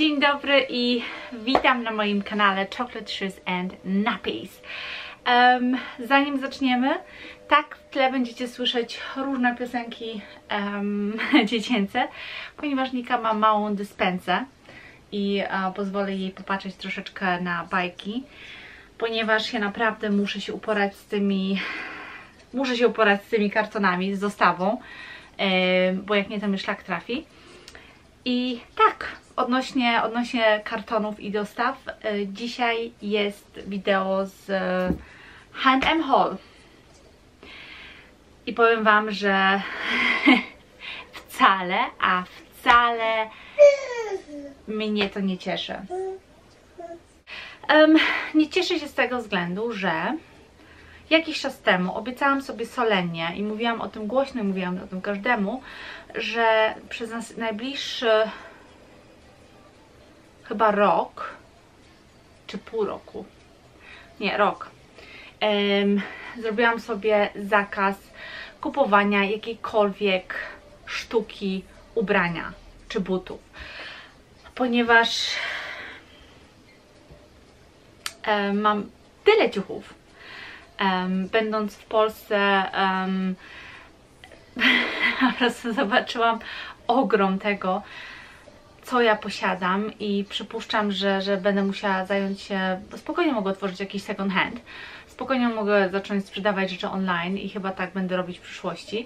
Dzień dobry i witam na moim kanale Chocolate Shoes and Nappies. Zanim zaczniemy, tak w tle będziecie słyszeć różne piosenki dziecięce, ponieważ Nika ma małą dyspensę i pozwolę jej popatrzeć troszeczkę na bajki, ponieważ ja naprawdę muszę się uporać z tymi kartonami, z dostawą, bo jak nie, to mi szlak trafi. I tak, odnośnie kartonów i dostaw, dzisiaj jest wideo z H&M Haul. I powiem wam, że wcale mnie to nie cieszy. Nie cieszę się z tego względu, że jakiś czas temu obiecałam sobie solennie i mówiłam o tym głośno i mówiłam o tym każdemu, że przez najbliższy chyba rok, czy pół roku, nie, rok, zrobiłam sobie zakaz kupowania jakiejkolwiek sztuki ubrania czy butów, ponieważ mam tyle ciuchów. Będąc w Polsce, po prostu zobaczyłam ogrom tego, co ja posiadam i przypuszczam, że będę musiała zająć się, spokojnie mogę otworzyć jakiś second hand, spokojnie mogę zacząć sprzedawać rzeczy online i chyba tak będę robić w przyszłości.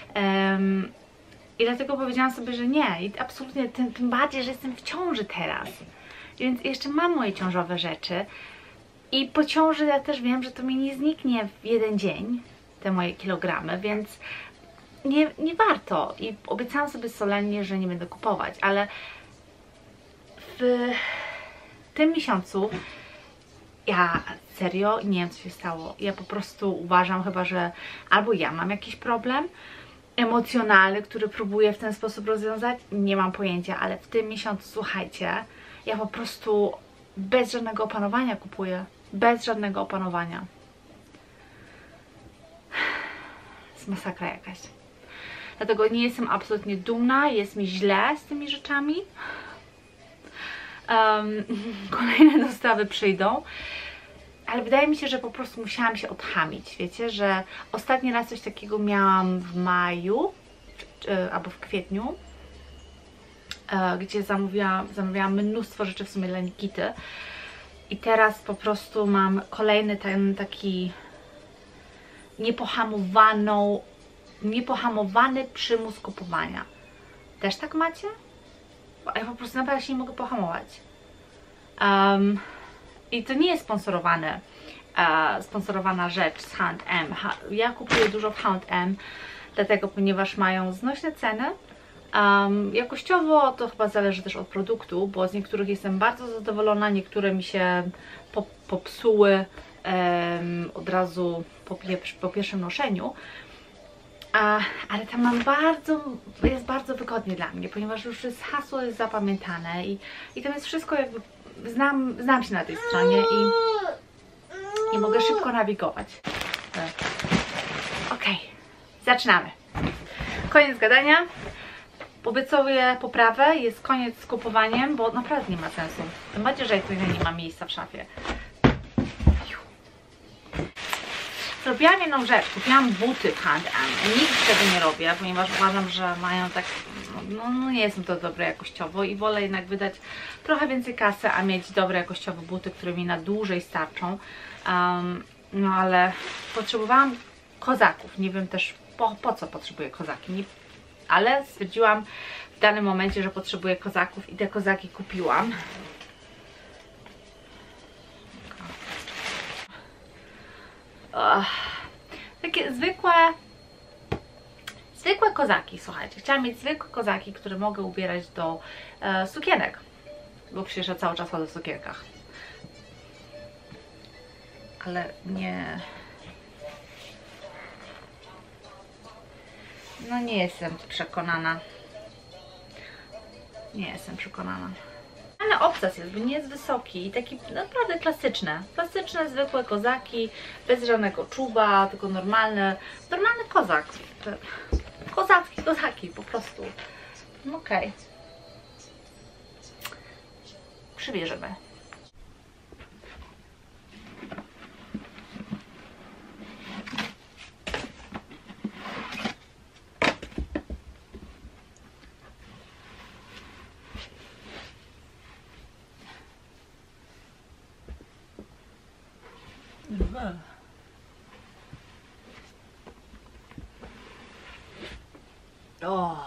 I dlatego powiedziałam sobie, że nie, i absolutnie, tym bardziej, że jestem w ciąży teraz, więc jeszcze mam moje ciążowe rzeczy. I po ciąży ja też wiem, że to mi nie zniknie w jeden dzień, te moje kilogramy, więc nie warto. I obiecałam sobie solennie, że nie będę kupować, ale w tym miesiącu ja serio nie wiem, co się stało. Ja po prostu uważam chyba, że albo ja mam jakiś problem emocjonalny, który próbuję w ten sposób rozwiązać, nie mam pojęcia, ale w tym miesiącu, słuchajcie, ja po prostu bez żadnego opanowania kupuję. Bez żadnego opanowania. Jest masakra jakaś. Dlatego nie jestem absolutnie dumna, jest mi źle z tymi rzeczami. Kolejne dostawy przyjdą, ale wydaje mi się, że po prostu musiałam się odchamić. Wiecie, że ostatni raz coś takiego miałam w maju albo w kwietniu, gdzie zamówiłam mnóstwo rzeczy w sumie dla Nikity. I teraz po mam kolejny taki niepohamowany przymus kupowania. Też tak macie? Bo ja po prostu naprawdę się nie mogę pohamować. I to nie jest sponsorowana rzecz z H&M. Ja kupuję dużo w H&M, dlatego, ponieważ mają znośne ceny. Jakościowo to chyba zależy też od produktu, bo z niektórych jestem bardzo zadowolona, niektóre mi się popsuły od razu po pierwszym noszeniu, ale tam mam jest bardzo wygodnie dla mnie, ponieważ już hasło jest zapamiętane i tam jest wszystko jakby, znam się na tej stronie i mogę szybko nawigować. Ok, zaczynamy. Koniec gadania. Obiecuję poprawę, jest koniec z kupowaniem, bo naprawdę nie ma sensu. Tym bardziej, że tutaj nie ma miejsca w szafie. Zrobiłam jedną rzecz, kupiłam buty w H&M. Nigdy tego nie robię, ponieważ uważam, że mają tak, no nie są to dobre jakościowo i wolę jednak wydać trochę więcej kasy, a mieć dobre jakościowe buty, które mi na dłużej starczą. No ale potrzebowałam kozaków, nie wiem też po co potrzebuję kozaki, ale stwierdziłam w danym momencie, że potrzebuję kozaków i te kozaki kupiłam. Takie zwykłe kozaki, słuchajcie. Chciałam mieć zwykłe kozaki, które mogę ubierać do sukienek, bo przecież ja cały czas chodzę w sukienkach. Ale nie... No nie jestem przekonana. Nie jestem przekonana. Ale obcas jest, bo nie jest wysoki i taki naprawdę klasyczne, zwykłe kozaki, bez żadnego czuba, tylko normalny kozak. Kozaki po prostu. Okej. przymierzymy. O.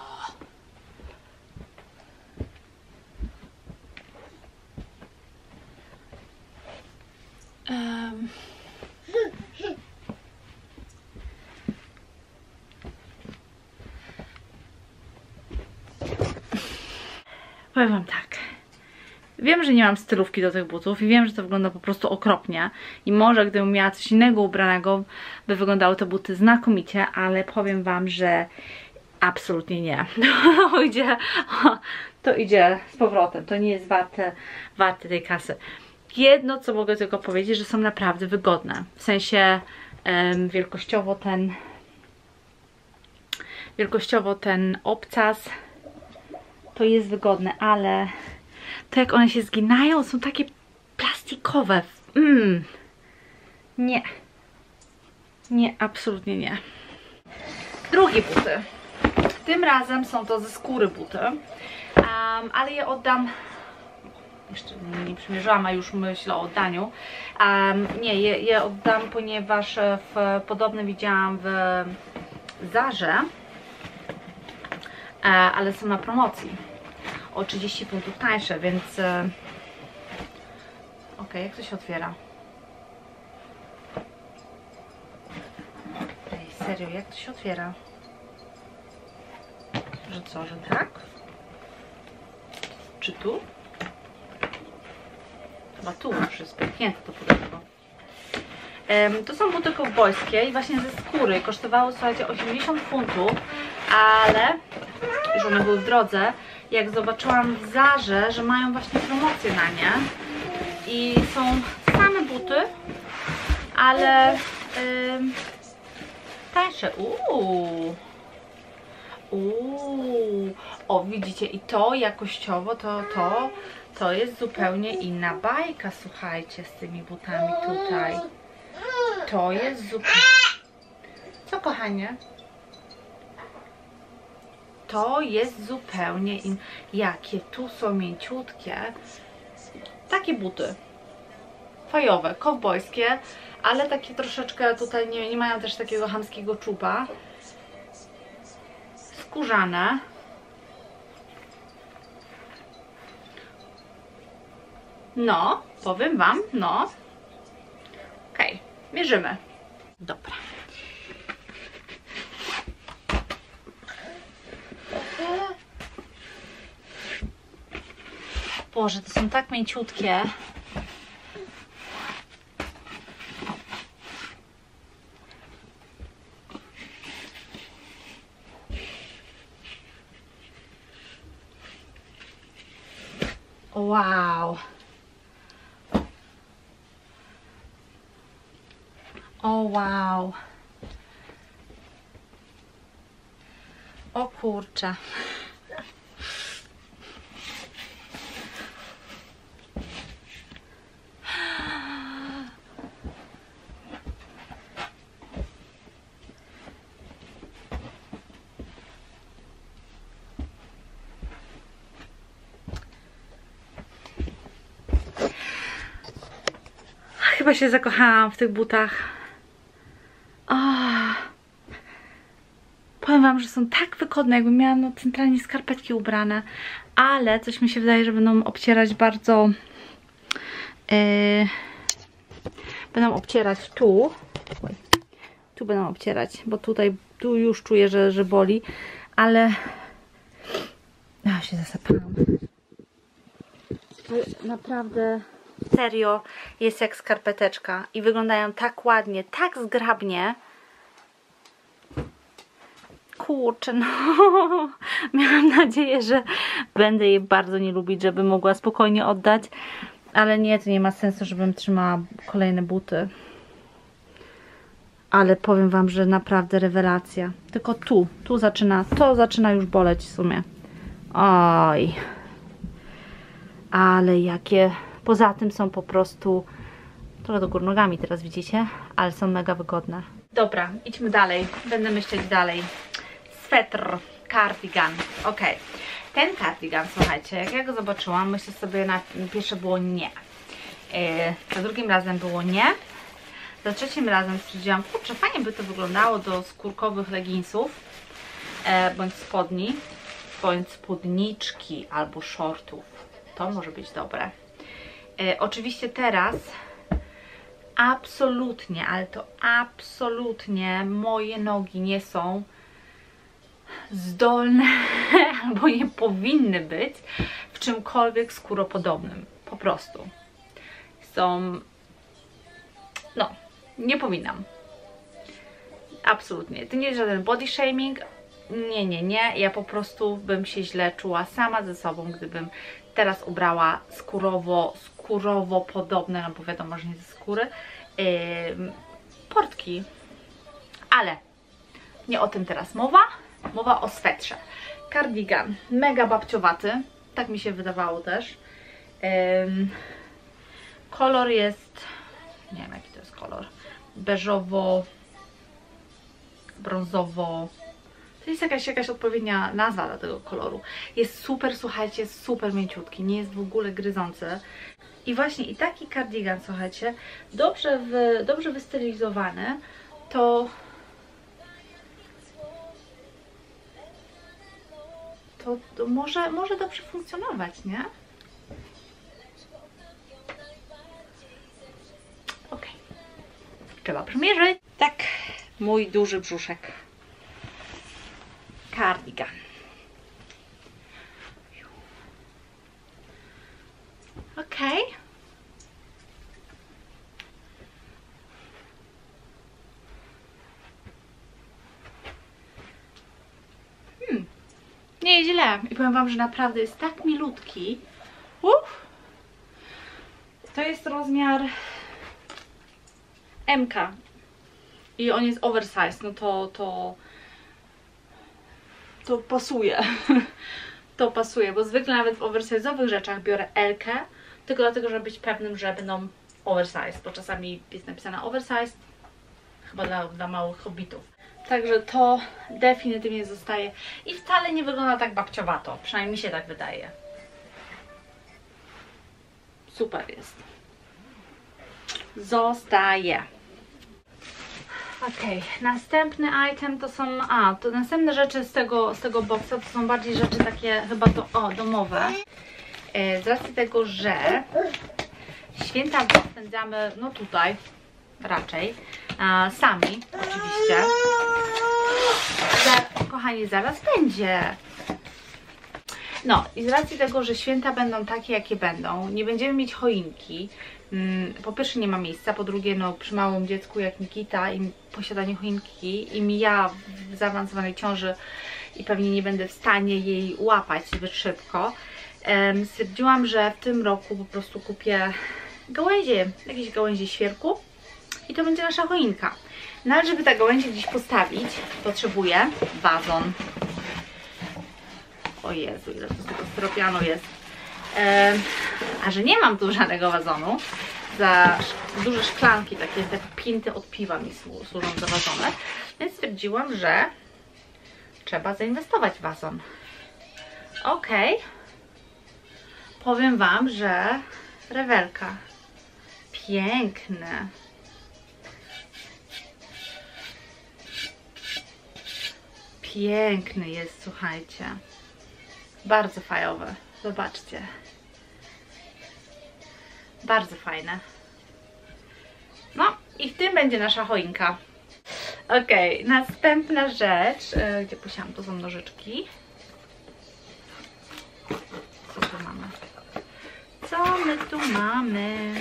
Powiem wam tak. Wiem, że nie mam stylówki do tych butów i wiem, że to wygląda po prostu okropnie i może gdybym miała coś innego ubranego, by wyglądały te buty znakomicie, ale powiem wam, że absolutnie nie. To idzie z powrotem, to nie jest warte tej kasy. Jedno, co mogę tylko powiedzieć, że są naprawdę wygodne. W sensie wielkościowo ten obcas to jest wygodne, ale to jak one się zginają, są takie plastikowe. Nie. Nie, absolutnie nie. Drugie buty. Tym razem są to ze skóry buty, ale je oddam. Jeszcze nie przymierzyłam, a już myślę o oddaniu. Nie, je oddam, ponieważ podobne widziałam w Zarze, ale są na promocji o 30 funtów tańsze, więc okej, jak to się otwiera? Ej, serio, jak to się otwiera? Że co, że tak? Czy tu? Chyba tu już jest pęknięte to pudełko. To są buty kowbojskie i właśnie ze skóry. Kosztowały, słuchajcie, 80 funtów, ale już one były w drodze. Jak zobaczyłam w Zarze, że mają właśnie promocję na nie i są same buty, ale tańsze. O, widzicie, i to jakościowo to jest zupełnie inna bajka, słuchajcie, z tymi butami tutaj. To jest zupełnie... Co, kochanie? To jest zupełnie inne. Jakie tu są mięciutkie. Takie buty. Fajowe, kowbojskie, ale takie troszeczkę tutaj nie mają też takiego chamskiego czuba. Skórzane. No, powiem wam, no. Okej, mierzymy. Dobra. Boże, to są tak mięciutkie. Wow. O wow. O kurczę. Chyba się zakochałam w tych butach. Powiem wam, że są tak wygodne, jakbym miała no, centralnie skarpetki ubrane, ale coś mi się wydaje, że będą obcierać bardzo... będą obcierać tu. Tu będą obcierać, bo tutaj, tu już czuję, że boli, ale... Ja się zasypałam. Ale naprawdę... Serio, jest jak skarpeteczka i wyglądają tak ładnie, tak zgrabnie. Kurczę, no. Miałam nadzieję, że będę jej bardzo nie lubić, żeby mogła spokojnie oddać. Ale nie, to nie ma sensu, żebym trzymała kolejne buty. Ale powiem wam, że naprawdę rewelacja. Tylko tu zaczyna, to zaczyna już boleć w sumie. Oj. ale jakie, poza tym są po prostu, trochę do góry nogami teraz widzicie, ale są mega wygodne. Dobra, idźmy dalej, będę myśleć dalej. Swetr, cardigan, ok. Ten cardigan, słuchajcie, jak ja go zobaczyłam, myślę sobie, na pierwsze było nie. Za drugim razem było nie. Za trzecim razem stwierdziłam, kurczę, fajnie by to wyglądało do skórkowych leginsów, bądź spodni, bądź spódniczki albo shortów. To może być dobre. Oczywiście teraz absolutnie, ale to absolutnie moje nogi nie są zdolne albo nie powinny być w czymkolwiek skóropodobnym. Po prostu. Są... No, nie powinnam. Absolutnie. To nie jest żaden body shaming. Nie, nie, nie. Ja po prostu bym się źle czuła sama ze sobą, gdybym teraz ubrała skórowo podobne, no bo wiadomo, że nie ze skóry, portki. Ale nie o tym teraz mowa. Mowa o swetrze. Cardigan. Mega babciowaty. Tak mi się wydawało też. Kolor jest... Nie wiem, jaki to jest kolor. Beżowo, brązowo. To jest jakaś odpowiednia nazwa dla tego koloru. Jest super, słuchajcie, jest super mięciutki. Nie jest w ogóle gryzący. I właśnie i taki cardigan, słuchajcie, dobrze wystylizowany, to może dobrze funkcjonować, nie? Ok. Trzeba przymierzyć. Tak, mój duży brzuszek. Cardigan. Ok. Nie jest źle. I powiem wam, że naprawdę jest tak milutki. To jest rozmiar MK. I on jest oversize. No to pasuje. To pasuje, bo zwykle nawet w oversize'owych rzeczach biorę L-kę, tylko dlatego, żeby być pewnym, że będą oversize, bo czasami jest napisane oversize, chyba dla małych hobbitów. Także to definitywnie zostaje i wcale nie wygląda tak babciowato, przynajmniej mi się tak wydaje. Super jest. Zostaje. Ok, następny item to są, to następne rzeczy z tego boxa to są bardziej rzeczy takie chyba domowe. Z racji tego, że święta spędzamy, no tutaj raczej, sami oczywiście. Kochani, zaraz będzie. No i z racji tego, że święta będą takie, jakie będą, nie będziemy mieć choinki. Po pierwsze nie ma miejsca, po drugie no przy małym dziecku jak Nikita i posiadanie choinki i ja w zaawansowanej ciąży i pewnie nie będę w stanie jej łapać zbyt szybko, stwierdziłam, że w tym roku po prostu kupię gałęzie, jakieś gałęzie świerku i to będzie nasza choinka. No ale żeby te gałęzie gdzieś postawić, potrzebuję wazon. O Jezu, ile to z tego styropianu jest. A że nie mam tu żadnego wazonu, za duże szklanki, takie te pinty od piwa mi służą za wazony, więc stwierdziłam, że trzeba zainwestować w wazon. Ok. Powiem wam, że rewelka. Piękne. Piękny jest, słuchajcie. Bardzo fajowy. Zobaczcie. Bardzo fajne. No i w tym będzie nasza choinka. Ok, następna rzecz. Gdzie posiłam? To są nożyczki. Co tu mamy? Co my tu mamy?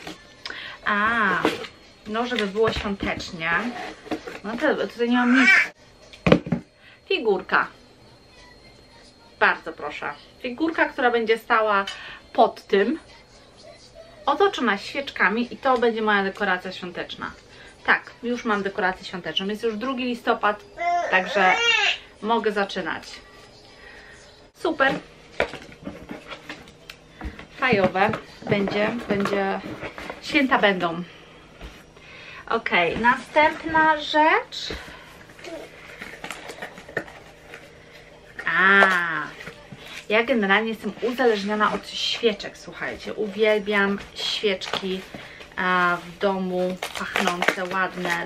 No żeby było świątecznie. No to tutaj nie mam nic. Figurka. Bardzo proszę. Figurka, która będzie stała pod tym, otoczona świeczkami i to będzie moja dekoracja świąteczna. Tak, już mam dekorację świąteczną. Jest już 2 listopad, także mogę zaczynać. Super. fajowe. Będzie, święta będą. Ok, następna rzecz. Ja generalnie jestem uzależniona od świeczek, słuchajcie. Uwielbiam świeczki w domu, pachnące, ładne.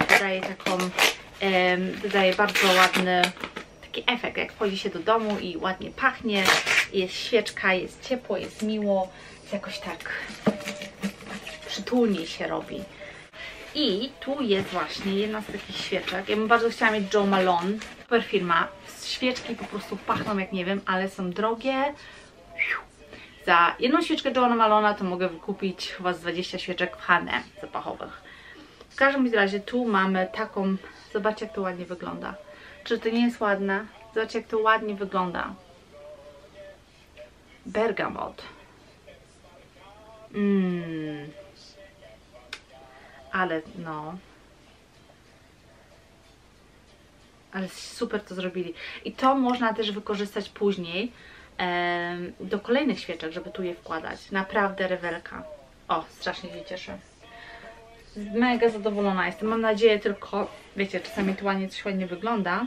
Dodaje bardzo ładny taki efekt, jak wchodzi się do domu i ładnie pachnie. Jest świeczka, jest ciepło, jest miło. Jakoś tak przytulnie się robi. I tu jest właśnie jedna z takich świeczek. Ja bym bardzo chciała mieć Jo Malone. Super firma. Świeczki po prostu pachną jak nie wiem, ale są drogie. Za jedną świeczkę Jo Malona to mogę wykupić chyba z 20 świeczek w H&M zapachowych. W każdym razie tu mamy taką... Zobaczcie, jak to ładnie wygląda. Czy to nie jest ładne? Zobaczcie, jak to ładnie wygląda. Bergamot. Ale no... Ale super to zrobili. I to można też wykorzystać później do kolejnych świeczek, żeby tu je wkładać. Naprawdę rewelka. O, strasznie się cieszę. Mega zadowolona jestem. Mam nadzieję tylko, wiecie, czasami tu ładnie coś ładnie wygląda,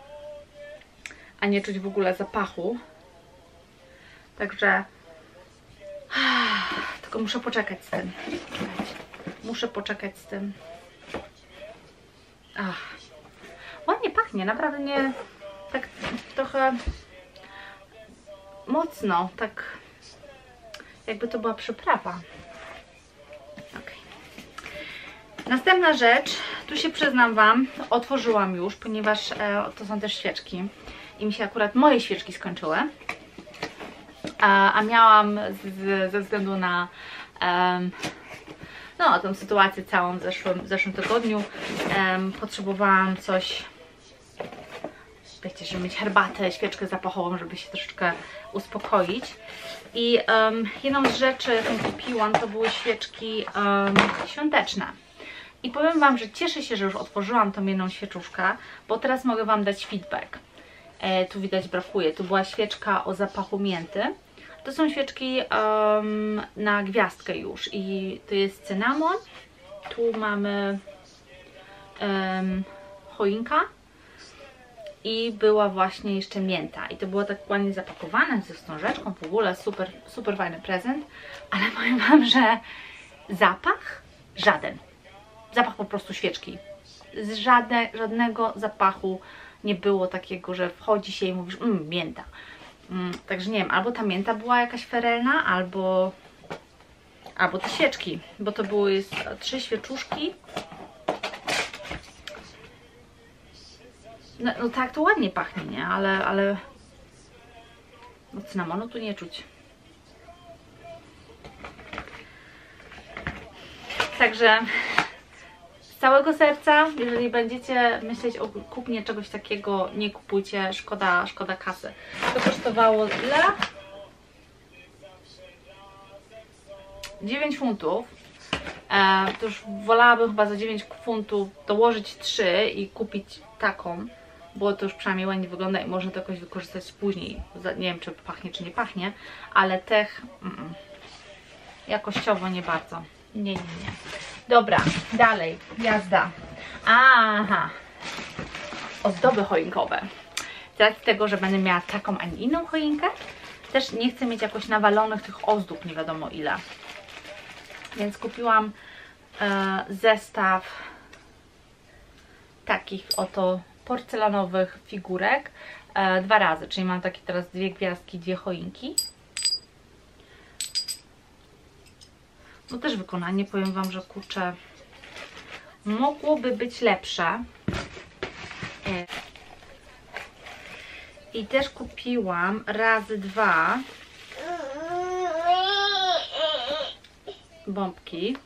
a nie czuć w ogóle zapachu. Także tylko muszę poczekać z tym. Muszę poczekać z tym. Ładnie pachnie, naprawdę nie tak trochę mocno, tak jakby to była przyprawa. Okay. Następna rzecz, tu się przyznam Wam, otworzyłam już, ponieważ to są też świeczki i mi się akurat moje świeczki skończyły, a miałam ze względu na no, tą sytuację całą w zeszłym tygodniu, potrzebowałam coś, wiecie, żeby mieć herbatę, świeczkę zapachową, żeby się troszeczkę uspokoić. I jedną z rzeczy, jaką kupiłam, to były świeczki świąteczne. I powiem Wam, że cieszę się, że już otworzyłam tą jedną świeczuszkę, bo teraz mogę Wam dać feedback. Tu widać brakuje. Tu była świeczka o zapachu mięty. To są świeczki na gwiazdkę już i to jest cynamon. Tu mamy choinka i była właśnie jeszcze mięta. I to było tak ładnie zapakowane ze wstążeczką, w ogóle super, super fajny prezent. Ale powiem Wam, że zapach żaden. Zapach po prostu świeczki. Żadnego zapachu nie było takiego, że wchodzi się i mówisz mięta. Także nie wiem, albo ta mięta była jakaś ferelna, albo te świeczki, bo to były 3 świeczuszki. No tak, to ładnie pachnie, nie? Ale no cynamonu tu nie czuć. Także z całego serca, jeżeli będziecie myśleć o kupnie czegoś takiego, nie kupujcie, szkoda kasy. To kosztowało ile? 9 funtów. To już wolałabym chyba za 9 funtów dołożyć 3 i kupić taką, bo to już przynajmniej ładnie wygląda i można to jakoś wykorzystać później. Nie wiem, czy pachnie, czy nie pachnie, ale tech jakościowo nie bardzo. Nie. Dobra, dalej, jazda. Aha, ozdoby choinkowe. Z racji tego, że będę miała taką, a nie inną choinkę, też nie chcę mieć jakoś nawalonych tych ozdób, nie wiadomo ile. Więc kupiłam zestaw takich oto porcelanowych figurek 2 razy, czyli mam takie teraz 2 gwiazdki, 2 choinki. No też wykonanie, powiem Wam, że kurczę, mogłoby być lepsze. I też kupiłam razy 2 bombki.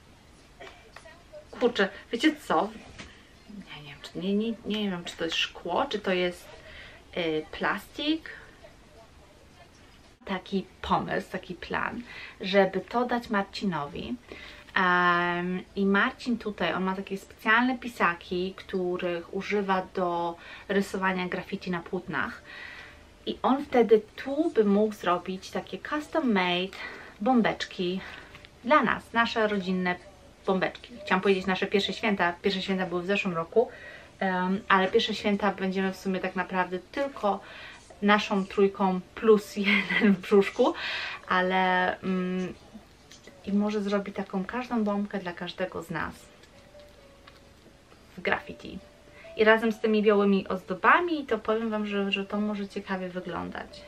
Kurczę, wiecie co? Nie wiem, czy to jest szkło, czy to jest plastik. Taki pomysł, taki plan, żeby to dać Marcinowi. I Marcin tutaj, on ma takie specjalne pisaki, których używa do rysowania graffiti na płótnach. I on wtedy tu by mógł zrobić takie custom made bombeczki dla nas, nasze rodzinne bombeczki. Chciałam powiedzieć nasze pierwsze święta. Pierwsze święta były w zeszłym roku, ale pierwsze święta będziemy w sumie tak naprawdę tylko naszą trójką plus jeden w brzuszku, ale i może zrobi taką każdą bombkę dla każdego z nas w graffiti. I razem z tymi białymi ozdobami, to powiem Wam, że to może ciekawie wyglądać.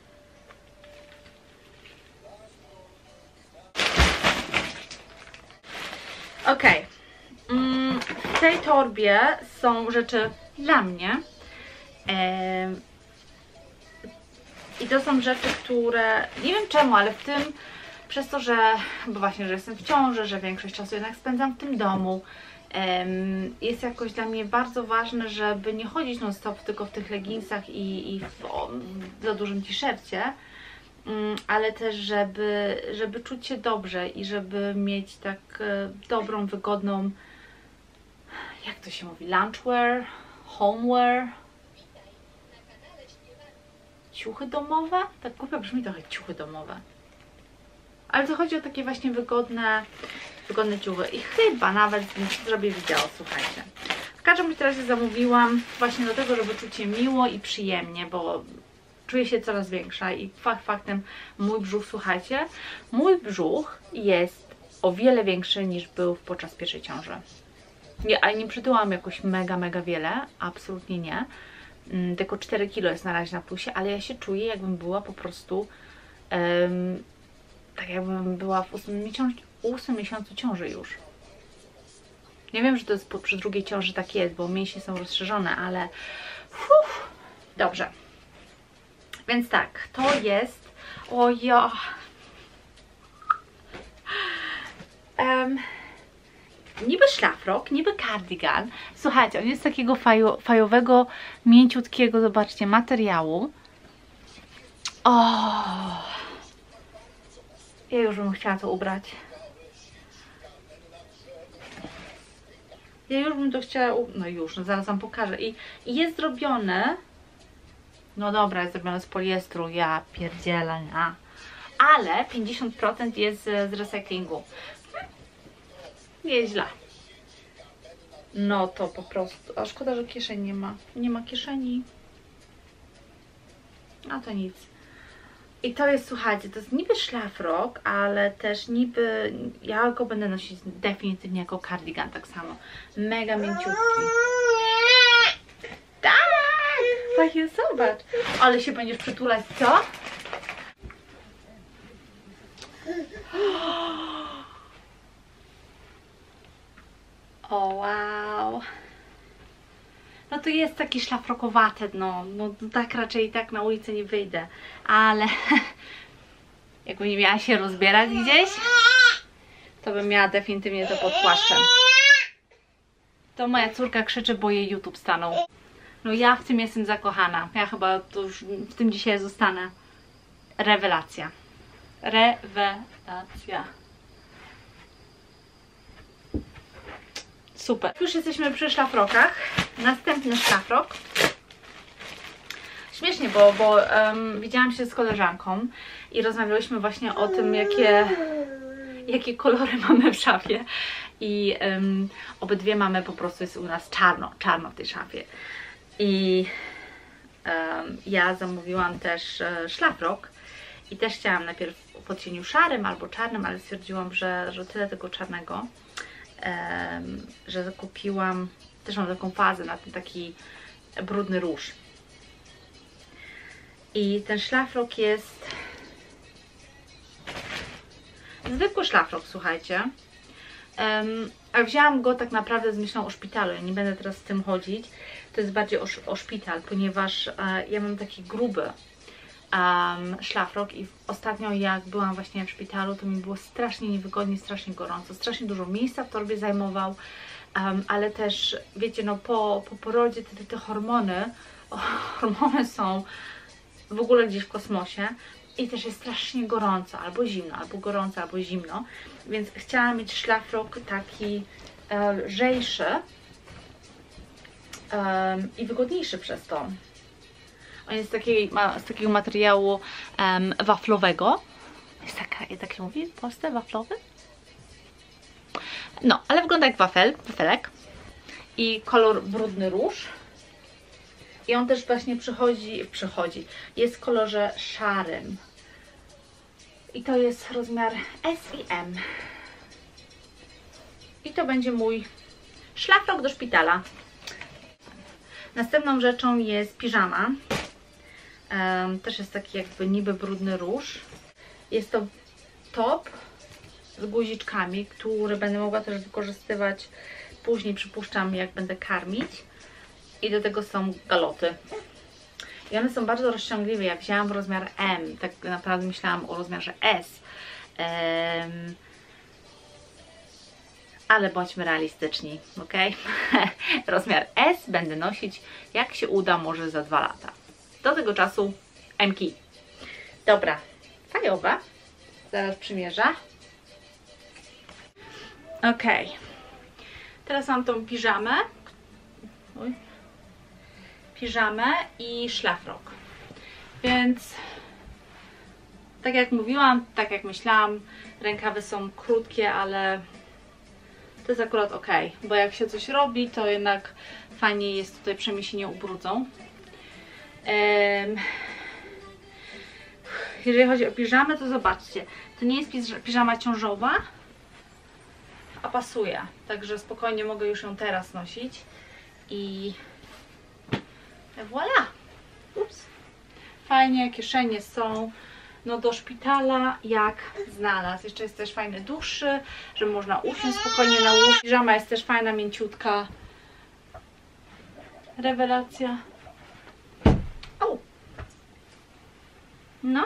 Ok. W tej torbie są rzeczy dla mnie. I to są rzeczy, które nie wiem czemu, ale w tym, przez to, bo właśnie, że jestem w ciąży, że większość czasu jednak spędzam w tym domu, jest jakoś dla mnie bardzo ważne, żeby nie chodzić non stop tylko w tych leginsach i w za dużym t-shircie, ale też żeby czuć się dobrze i żeby mieć tak dobrą, wygodną, jak to się mówi, lunchwear, homeware, ciuchy domowe? Tak głupio brzmi trochę, ciuchy domowe. Ale to chodzi o takie właśnie wygodne ciuchy. I chyba nawet zrobię wideo, słuchajcie. W każdym razie zamówiłam właśnie do tego, żeby czuć się miło i przyjemnie, bo czuję się coraz większa i faktem mój brzuch, słuchajcie, mój brzuch jest o wiele większy niż był podczas pierwszej ciąży. Ale nie przytyłam jakoś mega wiele, absolutnie nie. Tylko 4 kg jest na razie na plusie, ale ja się czuję, jakbym była po prostu tak jakbym była w 8 miesiącu ciąży już. Nie wiem, że to jest przy drugiej ciąży tak jest, bo mięśnie są rozszerzone, ale dobrze. Więc tak, to jest niby szlafrok, niby cardigan. Słuchajcie, on jest z takiego fajowego, mięciutkiego, zobaczcie, materiału. Ja już bym chciała to ubrać. Ja już bym to chciała no zaraz Wam pokażę. I jest zrobione, no dobra, jest zrobione z poliestru, ja pierdzielę, ale 50% jest z recyklingu. Nie jest źle. No to po prostu, a szkoda, że kieszeni nie ma. Nie ma kieszeni. A to nic. I to jest, słuchajcie, to jest niby szlafrok, ale też niby, ja go będę nosić definitywnie jako cardigan tak samo. Mega mięciutki. Tak! Właśnie, zobacz. Ale się będziesz przytulać, co? O, wow. No to jest taki szlafrokowaty, no tak raczej tak na ulicę nie wyjdę, ale jakbym nie miała się rozbierać gdzieś, to bym miała definitywnie to pod płaszczem. To moja córka krzyczy, bo jej YouTube stanął. No ja w tym jestem zakochana, ja chyba to już w tym dzisiaj zostanę. Rewelacja. Rewelacja. Super. Już jesteśmy przy szlafrokach. Następny szlafrok. Śmiesznie, bo widziałam się z koleżanką i rozmawiałyśmy właśnie o tym, jakie kolory mamy w szafie. I obydwie mamy, po prostu jest u nas czarno w tej szafie. I ja zamówiłam też szlafrok i też chciałam najpierw w odcieniu szarym albo czarnym, ale stwierdziłam, że tyle tego czarnego, że zakupiłam, też mam taką fazę na ten taki brudny róż. I ten szlafrok jest zwykły szlafrok, słuchajcie. A wzięłam go tak naprawdę z myślą o szpitalu. Ja nie będę teraz z tym chodzić. To jest bardziej o szpital, ponieważ ja mam taki gruby szlafrok i ostatnio jak byłam właśnie w szpitalu, to mi było strasznie niewygodnie, strasznie gorąco, strasznie dużo miejsca w torbie zajmował, ale też wiecie, no po porodzie te hormony są w ogóle gdzieś w kosmosie i też jest strasznie gorąco, albo zimno, albo gorąco, albo zimno, więc chciałam mieć szlafrok taki lżejszy i wygodniejszy przez to. On jest z takiego materiału waflowego Jest taka, jak się mówi w Polsce, waflowy? No, ale wygląda jak wafelek. I kolor brudny róż. I on też właśnie przychodzi. Jest w kolorze szarym. I to jest rozmiar S i M. I to będzie mój szlafrok do szpitala. Następną rzeczą jest piżama. Też jest taki jakby niby brudny róż. Jest to top z guziczkami, który będę mogła też wykorzystywać później, przypuszczam, jak będę karmić. I do tego są galoty. I one są bardzo rozciągliwe. Ja wzięłam rozmiar M, tak naprawdę myślałam o rozmiarze S. Ale bądźmy realistyczni, ok? Rozmiar S będę nosić, jak się uda, może za 2 lata. Do tego czasu M-ki. Dobra, fajowe. Zaraz przymierzę. Ok. Teraz mam tą piżamę. Piżamę i szlafrok. Więc tak jak mówiłam, tak jak myślałam, rękawy są krótkie, ale to jest akurat ok, bo jak się coś robi, to jednak fajnie jest tutaj, przynajmniej się nie ubrudzą. Jeżeli chodzi o piżamę, to zobaczcie, to nie jest piżama ciążowa, a pasuje, także spokojnie mogę już ją teraz nosić i voilà! Ups. Fajnie, kieszenie są. No do szpitala jak znalazł. Jeszcze jest też fajny, dłuższy, że można usiąść spokojnie na łóżku. Piżama jest też fajna, mięciutka. Rewelacja. O! No.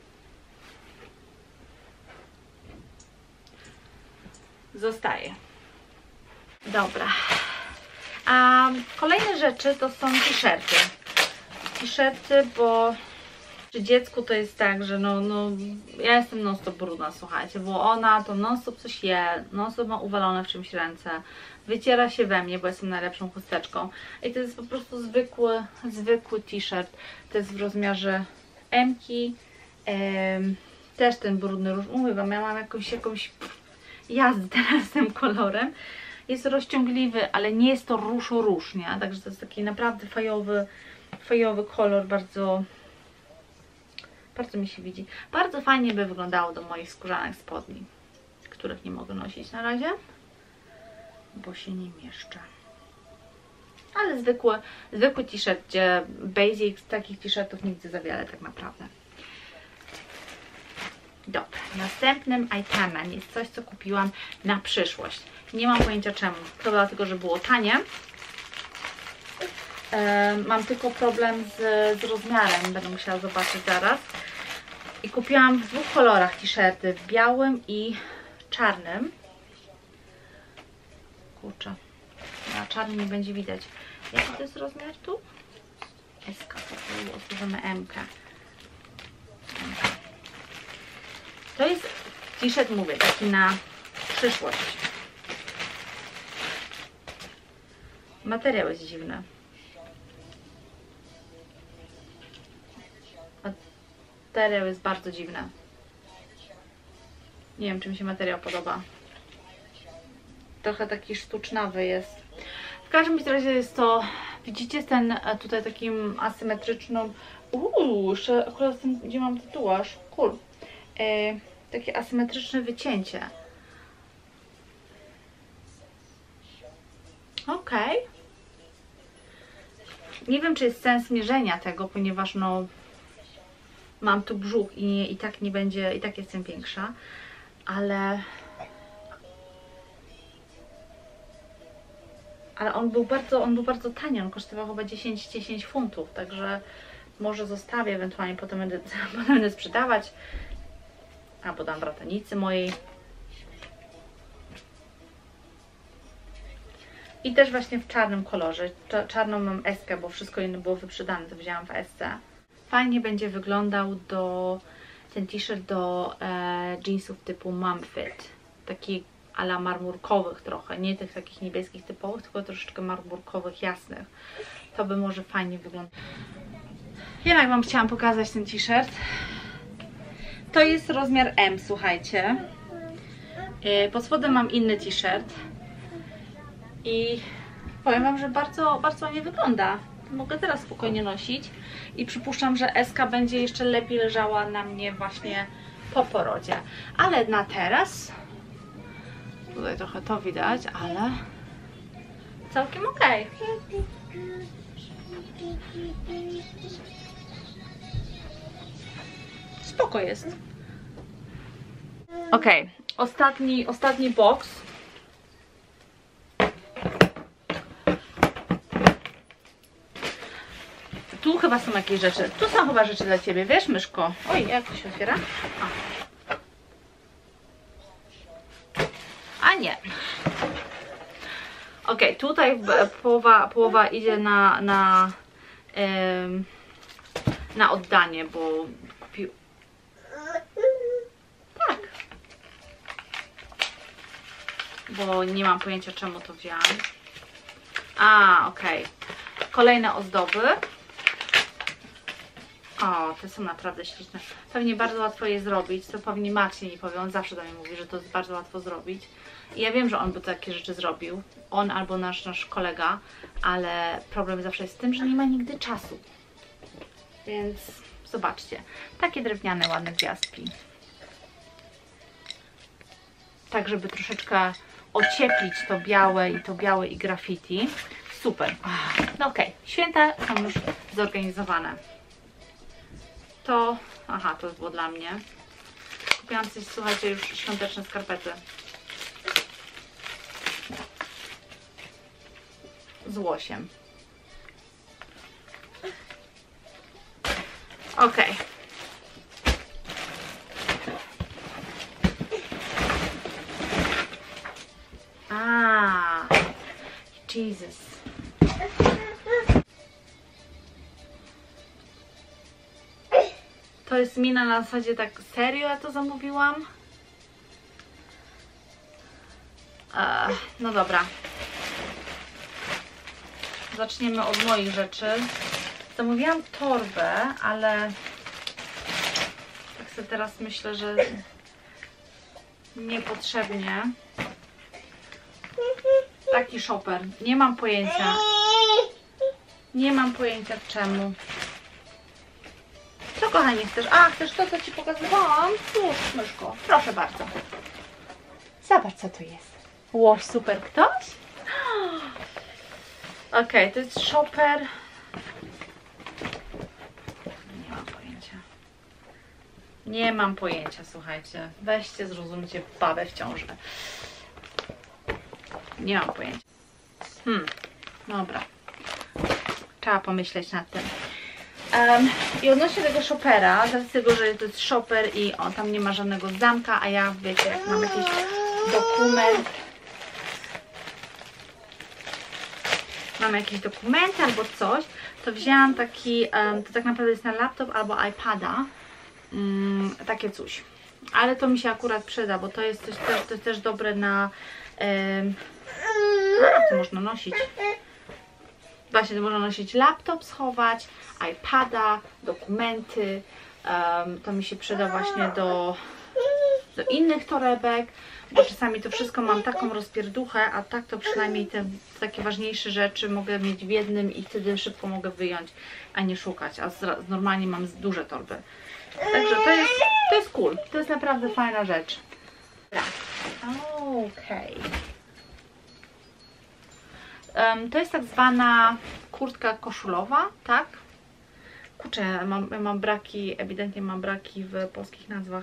Zostaje. Dobra. A kolejne rzeczy to są t-shirty. T-shirty, bo przy dziecku to jest tak, że ja jestem non stop brudna, słuchajcie, bo ona to non stop coś je, non stop ma uwalone w czymś ręce, wyciera się we mnie, bo jestem najlepszą chusteczką i to jest po prostu zwykły t-shirt, to jest w rozmiarze M-ki, też ten brudny róż, mówię wam, ja mam jakąś jazdę teraz z tym kolorem, jest rozciągliwy, ale nie jest to róż, nie? Także to jest taki naprawdę fajowy kolor, bardzo mi się widzi. Bardzo fajnie by wyglądało do moich skórzanych spodni, których nie mogę nosić na razie, bo się nie mieszczę. Ale zwykły t-shirt, gdzie basic, takich t-shirtów nie widzę za wiele tak naprawdę. Dobra, następnym itemem jest coś, co kupiłam na przyszłość. Nie mam pojęcia czemu. To dlatego, że było tanie. Mam tylko problem z rozmiarem. Będę musiała zobaczyć zaraz. I kupiłam w 2 kolorach t-shirty. W białym i czarnym. Kurczę. Na czarnym nie będzie widać. Jaki to jest rozmiar tu? S-ka. Otworzymy M-kę. To jest t-shirt, mówię, taki na przyszłość. Materiał jest dziwny. Materiał jest bardzo dziwny. Nie wiem, czy mi się materiał podoba. Trochę taki sztucznawy jest. W każdym razie jest to, widzicie, ten tutaj takim asymetryczną. Jeszcze akurat ten, gdzie mam tatuaż. Cool. Takie asymetryczne wycięcie. Ok. Nie wiem, czy jest sens mierzenia tego, ponieważ mam tu brzuch i tak nie będzie, i tak jestem większa, ale on był bardzo tani, on kosztował chyba 10 funtów, także może zostawię, ewentualnie potem będę sprzedawać, albo dam bratanicy mojej. I też właśnie w czarnym kolorze. Czarną mam S-kę, bo wszystko inne było wyprzedane, to wzięłam w S-ce. Fajnie będzie wyglądał ten t-shirt do jeansów typu mom fit. Taki a la marmurkowych trochę. Nie tych takich niebieskich typowych, tylko troszeczkę marmurkowych, jasnych. To by może fajnie wyglądać. Jednak wam chciałam pokazać ten t-shirt. To jest rozmiar M, słuchajcie. Pod spodem mam inny t-shirt. I powiem wam, że bardzo, bardzo nie wygląda. Mogę teraz spokojnie nosić. I przypuszczam, że S-ka będzie jeszcze lepiej leżała na mnie właśnie po porodzie. Ale na teraz... Tutaj trochę to widać, ale... całkiem okej. Spoko jest. Okej, ostatni boks. Tu chyba są jakieś rzeczy. Tu są chyba rzeczy dla ciebie, wiesz, myszko? Oj, jak to się otwiera? A nie. Okej, tutaj połowa idzie na oddanie, bo kupił... Tak. Bo nie mam pojęcia, czemu to wziąłam. Okej. Kolejne ozdoby. O, te są naprawdę śliczne. Pewnie bardzo łatwo je zrobić, to pewnie Marcin mi powie, on zawsze do mnie mówi, że to jest bardzo łatwo zrobić. I ja wiem, że on by takie rzeczy zrobił, on albo nasz kolega, ale problem zawsze jest z tym, że nie ma nigdy czasu. Więc zobaczcie, takie drewniane, ładne gwiazdki. Tak, żeby troszeczkę ocieplić to białe i graffiti. Super. No okej, święta są już zorganizowane. To, to było dla mnie. Kupiłam coś, słuchajcie, już świąteczne skarpety. Z łosiem. Okej. Jesus. To jest mina na zasadzie tak serio, ja to zamówiłam. No dobra. Zaczniemy od moich rzeczy. Zamówiłam torbę, ale tak sobie teraz myślę, że niepotrzebnie. Taki shopper. Nie mam pojęcia. Nie mam pojęcia czemu. Co, kochanie, chcesz? Chcesz to, co ci pokazywałam? Cóż, myszko, proszę bardzo. Zobacz, co tu jest. Łoś, super. Ktoś? Okej, to jest shopper. Nie mam pojęcia. Nie mam pojęcia, słuchajcie. Weźcie, zrozumcie babę w ciąży. Nie mam pojęcia. Dobra. Trzeba pomyśleć nad tym. I odnośnie tego shoppera, z racji tego, że to jest shopper i tam nie ma żadnego zamka, a ja, wiecie, jak mam jakiś dokument, albo coś, to wzięłam taki, to tak naprawdę jest na laptop albo iPada, takie coś. Ale to mi się akurat przyda, bo to jest coś, to jest też dobre na, to można nosić. Właśnie, to można nosić laptop, schować, iPada, dokumenty. To mi się przyda właśnie do innych torebek, bo czasami to wszystko mam taką rozpierduchę, a tak to przynajmniej te takie ważniejsze rzeczy mogę mieć w jednym i wtedy szybko mogę wyjąć, a nie szukać. A normalnie mam duże torby. Także to jest cool. To jest naprawdę fajna rzecz. Okej. To jest tak zwana kurtka koszulowa, tak? Kurczę, ja mam braki, ewidentnie mam braki w polskich nazwach.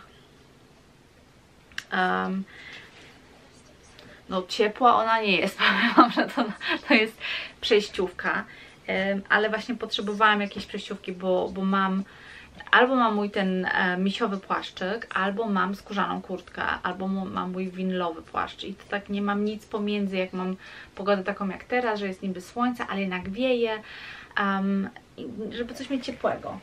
No ciepła ona nie jest, powiem, że to jest przejściówka, ale właśnie potrzebowałam jakiejś przejściówki, bo albo mam mój ten misiowy płaszczyk, albo mam skórzaną kurtkę, albo mam mój winylowy płaszcz i to tak nie mam nic pomiędzy, jak mam pogodę taką jak teraz, że jest niby słońce, ale jednak wieje, żeby coś mieć ciepłego.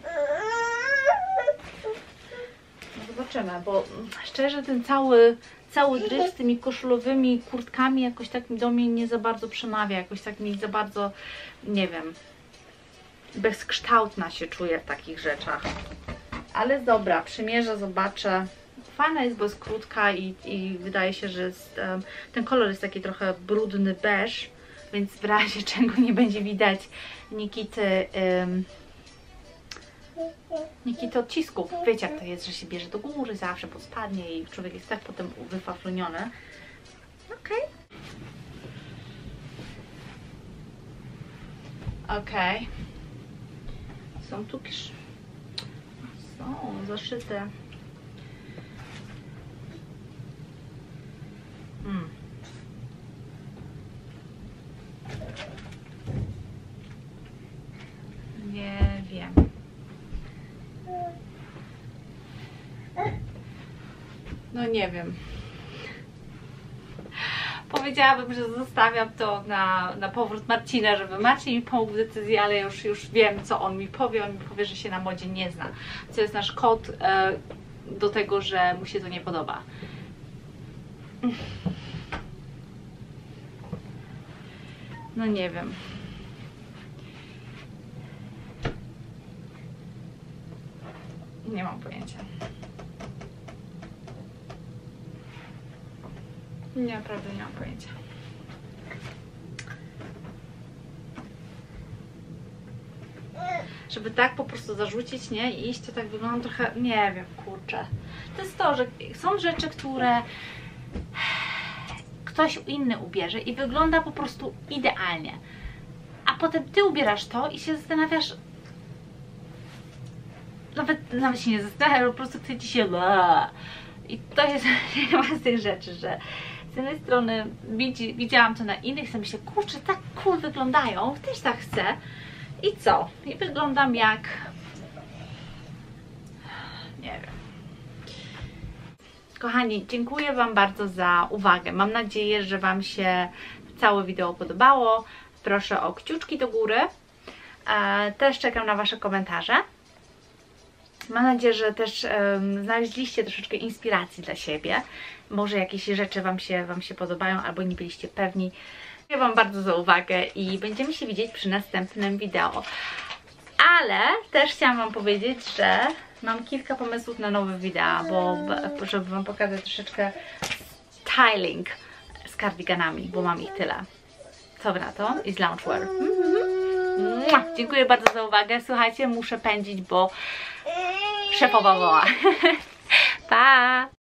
No zobaczymy, bo szczerze ten cały dryf z tymi koszulowymi kurtkami jakoś tak do mnie nie za bardzo przemawia, jakoś tak mi za bardzo, nie wiem, bezkształtna się czuję w takich rzeczach. Ale dobra, przymierzę, zobaczę. Fajna jest, bo jest krótka i wydaje się, że jest, ten kolor jest taki trochę brudny beż, więc w razie czego nie będzie widać Nikity odcisków. Wiecie jak to jest, że się bierze do góry zawsze, pod spodnie i człowiek jest tak potem wyfafluniony. Okej. Okej. Są tu są zaszyte. Nie wiem. No nie wiem. Powiedziałabym, że zostawiam to na powrót Marcina, żeby Marcin mi pomógł w decyzji, ale już wiem, co on mi powie. On mi powie, że się na modzie nie zna. Co jest nasz kod do tego, że mu się to nie podoba. No nie wiem. Nie mam pojęcia. Naprawdę nie mam pojęcia. Żeby tak po prostu zarzucić, nie? I iść, to tak wygląda trochę, nie wiem, kurczę. To jest to, że są rzeczy, które ktoś inny ubierze i wygląda po prostu idealnie. A potem ty ubierasz to i się zastanawiasz, nawet się nie zastanawiasz, po prostu chce ci się i to jest jedna z tych rzeczy, że z jednej strony widziałam to na innych, sobie myślę, kurczę, tak cool wyglądają, też tak chcę. I co? I wyglądam jak... nie wiem. Kochani, dziękuję Wam bardzo za uwagę. Mam nadzieję, że Wam się całe wideo podobało. Proszę o kciuczki do góry. Też czekam na Wasze komentarze. Mam nadzieję, że też znaleźliście troszeczkę inspiracji dla siebie. Może jakieś rzeczy Wam się podobają, albo nie byliście pewni. Dziękuję Wam bardzo za uwagę i będziemy się widzieć przy następnym wideo. Ale też chciałam Wam powiedzieć, że mam kilka pomysłów na nowe wideo, bo żeby Wam pokazać troszeczkę styling z kardiganami, bo mam ich tyle. Co Wy na to? I z loungewear. Dziękuję bardzo za uwagę. Słuchajcie, muszę pędzić, bo szefowa woła. Pa!